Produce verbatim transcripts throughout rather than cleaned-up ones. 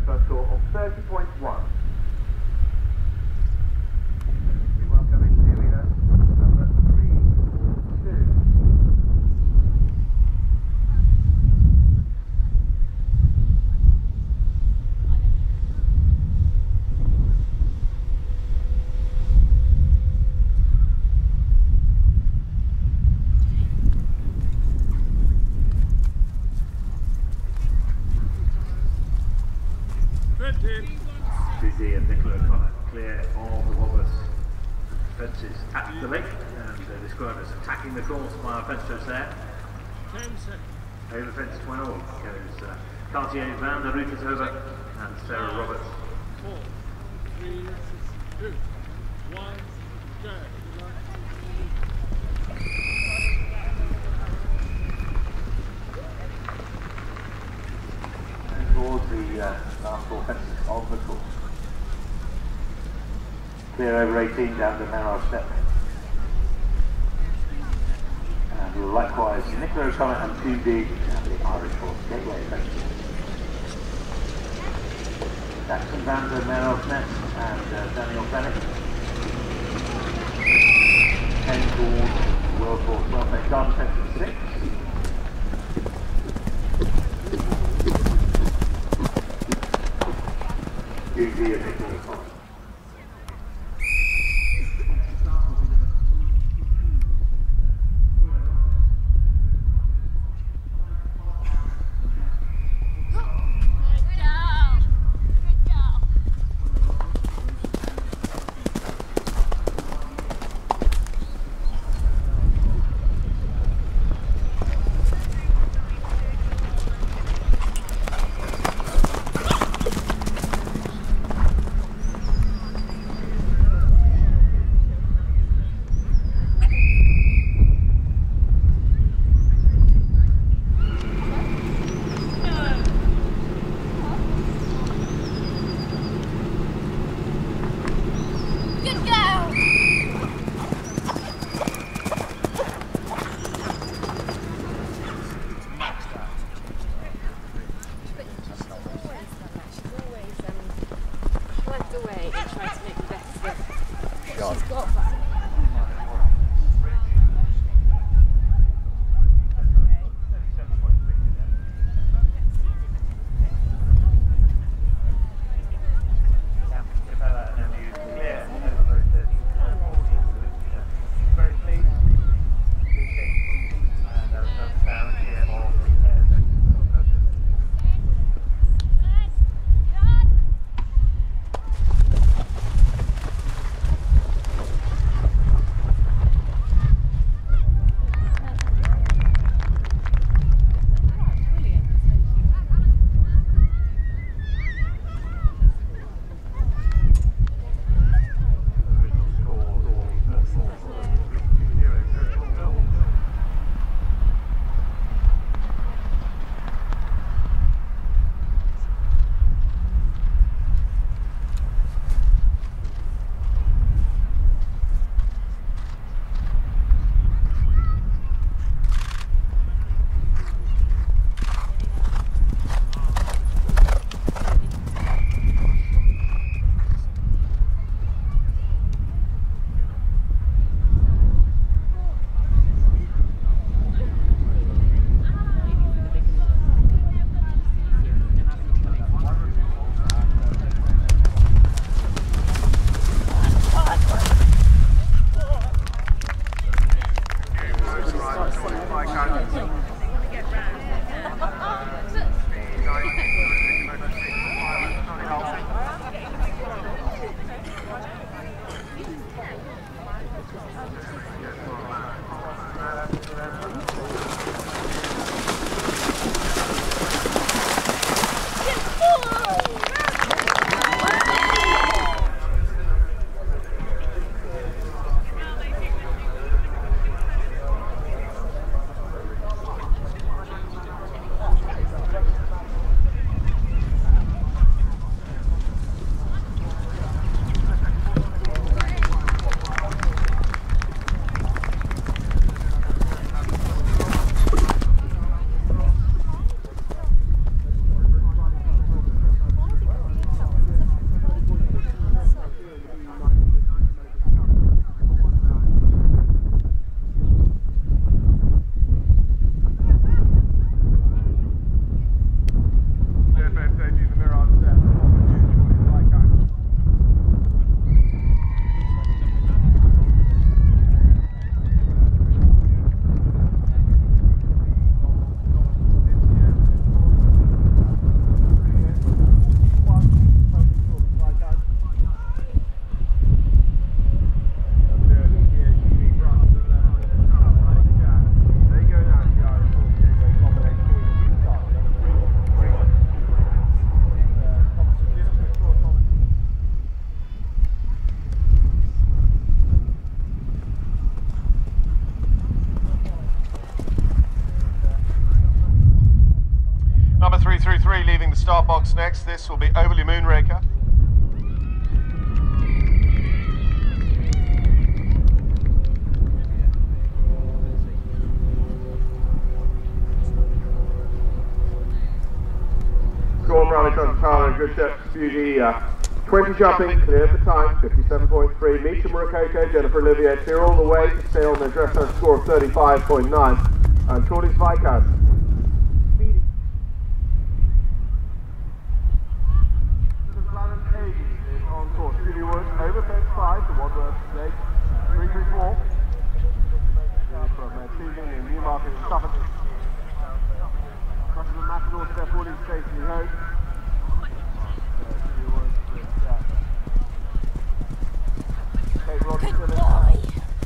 for a score of thirty point one. We welcome into the arena number three four two. Susie and Nicola O'Connor clear all the Wobbers fences at the lake, and uh, described as attacking the course by our fence judge there. Over fence twelve goes uh, Cartier Van der Root is over, and Sarah Roberts. Four, three, two, one, go. Towards the uh, last four fences of the course. Clear over eighteen down the narrow step. And likewise Nicola O'Connor and two big down the Irish horse gateway fences. Jackson Van der Merrill Smith and uh, Daniel Bennett. Ten towards World Course Welfare Garden fence six. Usually a bit more fun. start box next. This will be Overly Moonraker. Storm Rally Tower, good steps, Beauty, uh, twenty jumping, clear for time, fifty-seven point three. Mitsubishi Motors Cup, Jennifer Olivier, clear all the way to stay on the dressage score of thirty-five point nine. And Claudius Vikas. Is on course. Julie Wood over fence five, the Wanderers stage three three four. From uh, Teasing in Newmarket and Suffolk. Crosses the Matador to their forty safely home. Julie Wood with uh, Kate Rodgers.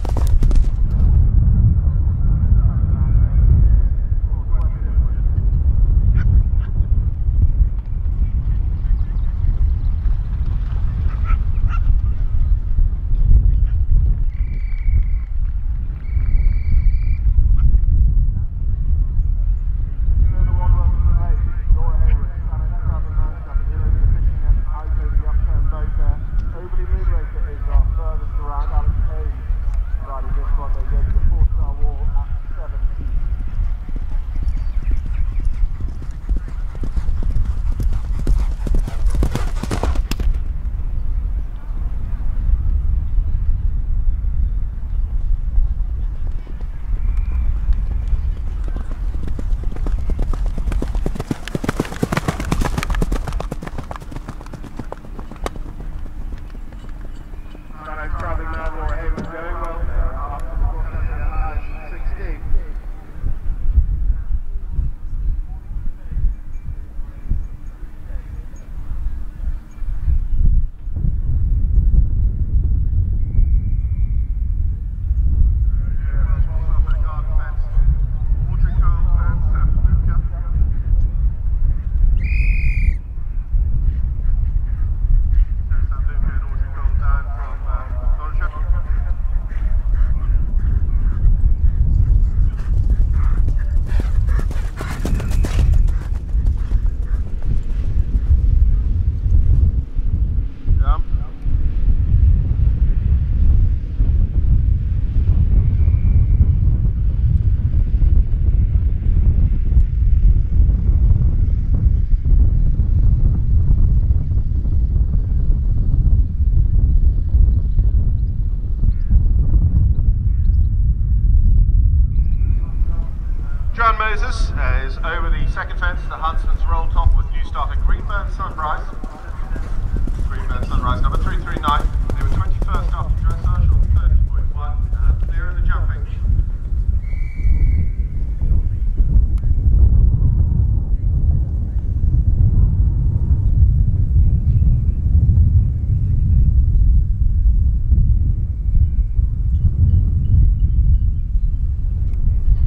John Moses uh, is over the second fence, the Huntsman's roll top with new starter Greenburn Sunrise. Greenburn Sunrise number three three nine. They were twenty-first after dressage on thirty point one and clear in the jumping.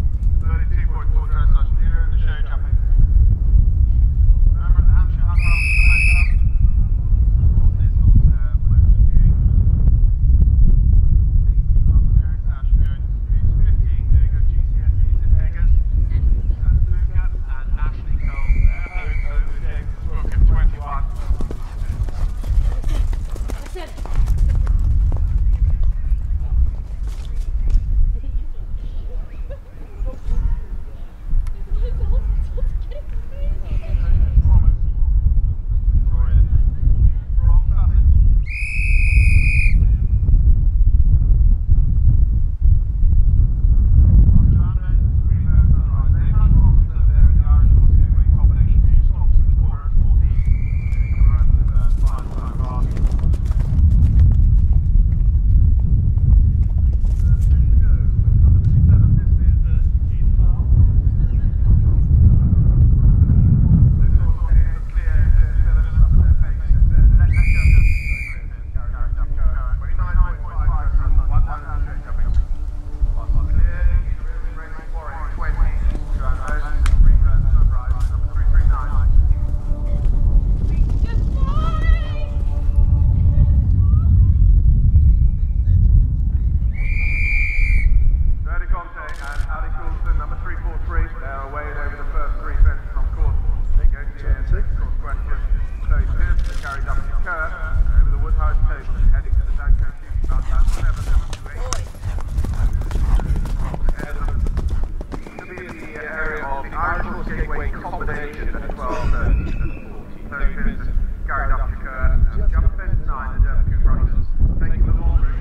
thirty-two point four dressage, clear in the show jumping. Remember the Hampshire Hunt Run. Gary Duffy Kerr over the Woodhouse table, heading to the Danko shooting about that seven seven two eight. To be in the area of the Irish Horse Gateway combination at twelve thirty. So here's Gary Duffy Kerr, jump fence nine, the Derby Coupe runners, taking the long route.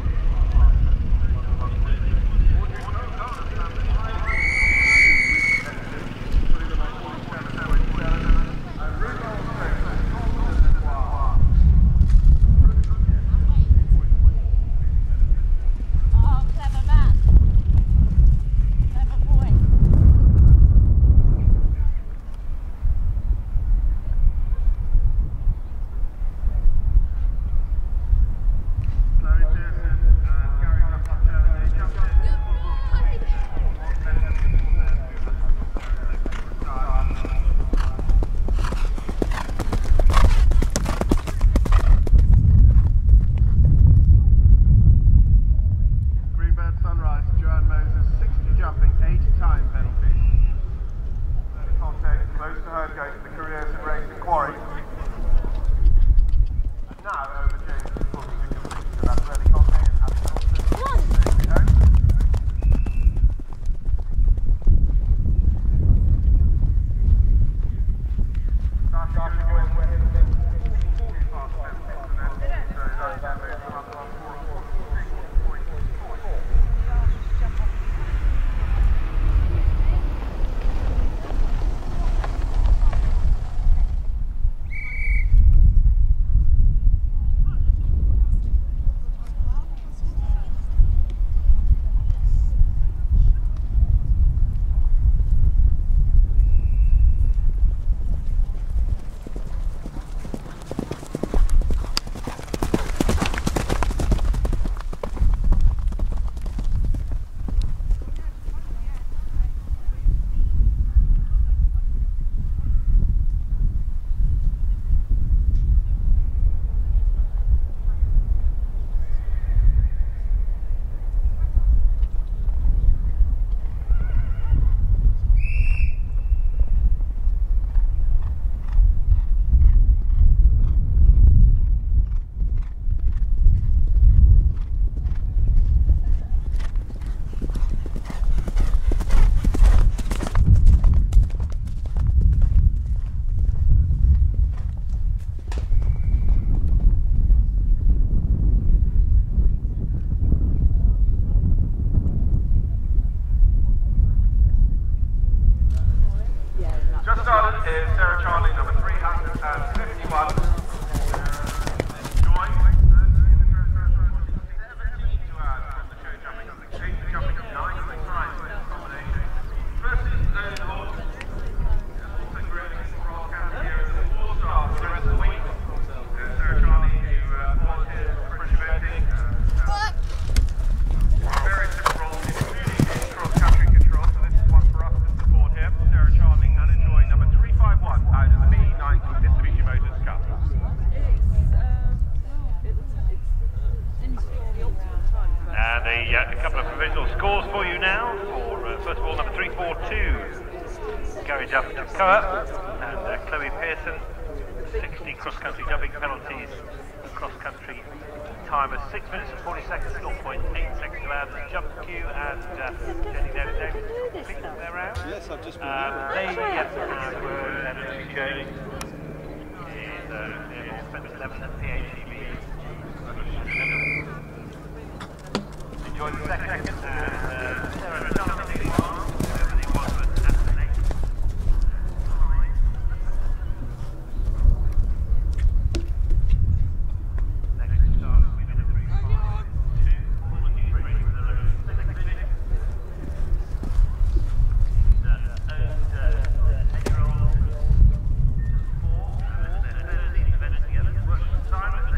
A couple of provisional scores for you now. For uh, first of all, number three four two, Gary Duffy Kerr, and uh, Chloe Pearson, sixty cross-country jumping penalties, cross-country time of six minutes and forty seconds, zero point eight seconds allowed as jump queue, and uh, Jenny David Davis completed their round. Yes, I've just been uh, They yet have uh, Emily Jones is uh, airborne fence eleven at P H E B. Enjoy the second, and uh, Sarah jumping one, everything was at the next. Next start will be minute three five two, all of you ready for the second minute. Eight-year-old, four, and they're thirteen events together, working time.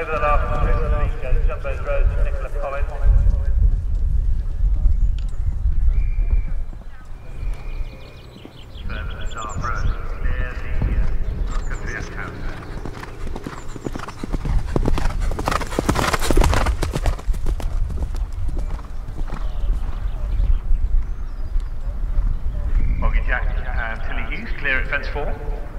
Over the last two, the lead goes Jumbo's Rose and Nicola Collins. Further the Dark Road, near the uh, country house. Moggy Jack and Tilly Hughes clear at fence four.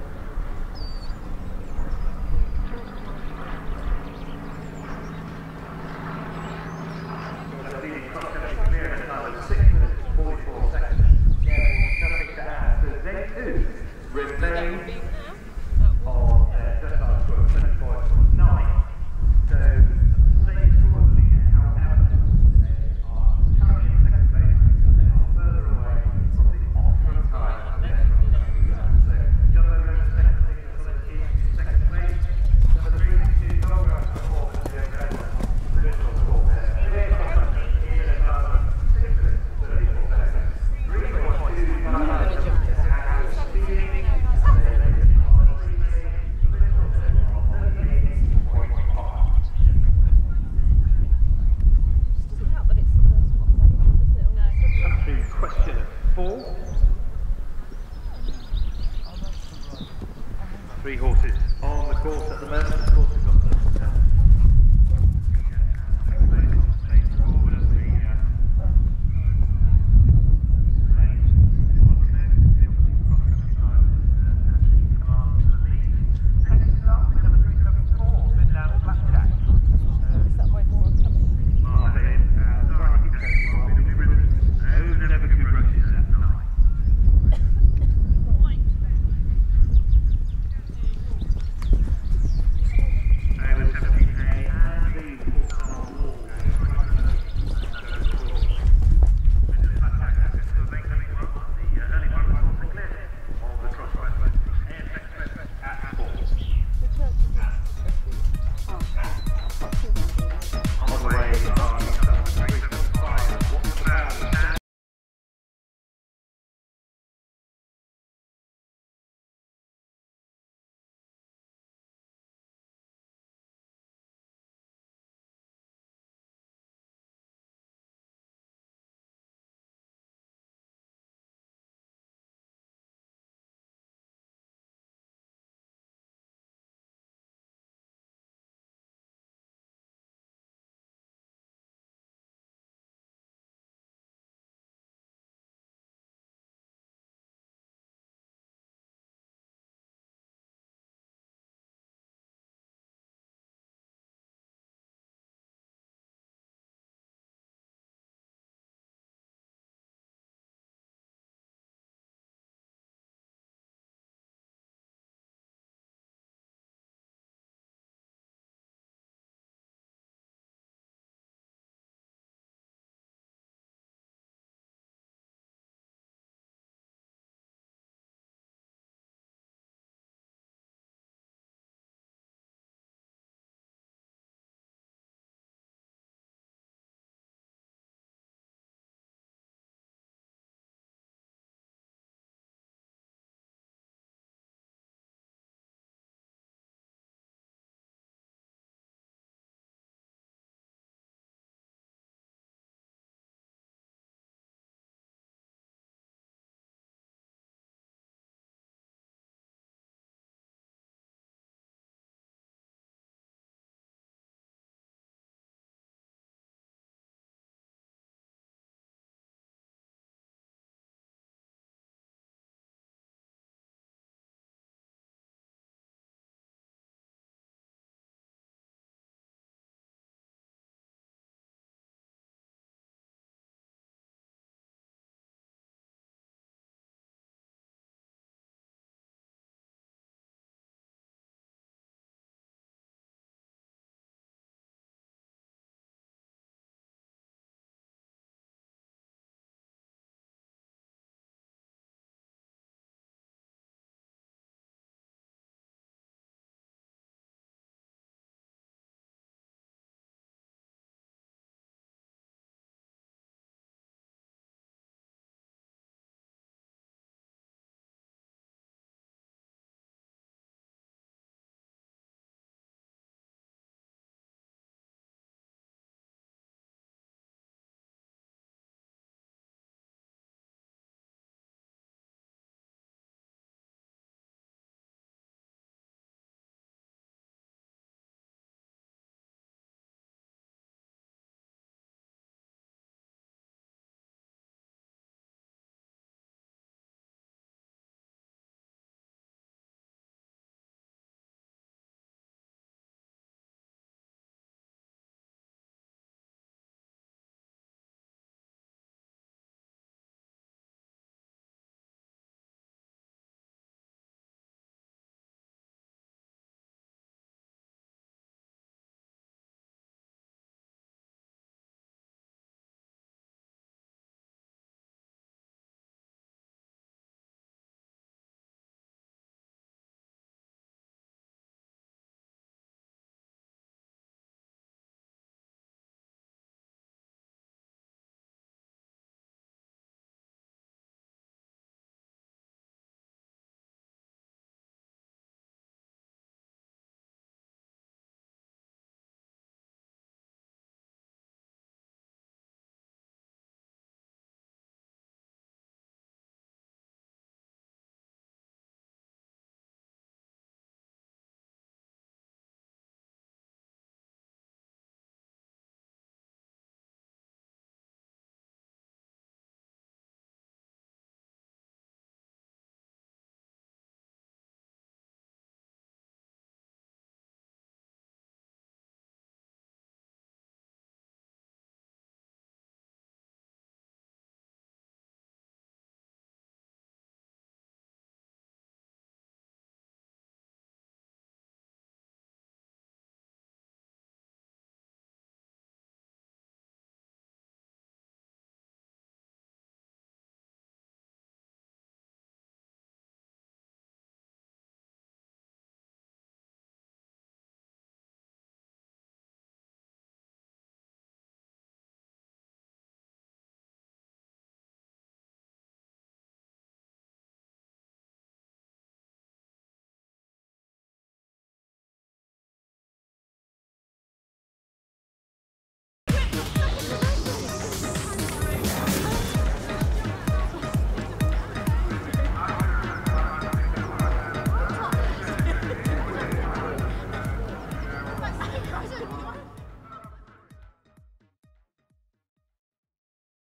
Remain on uh, just our score of twenty-four point nine. So, same score of the leader, however, they are currently in second place. They are further away from the optimum time of their run. So, Jumbo Rose second place, in second place. Number three, two, Goldeneye performance here at the original score there. Clear consumption in and above six minutes, thirty-four seconds. three point two nine speeding. Question four. Three horses on the course at the moment.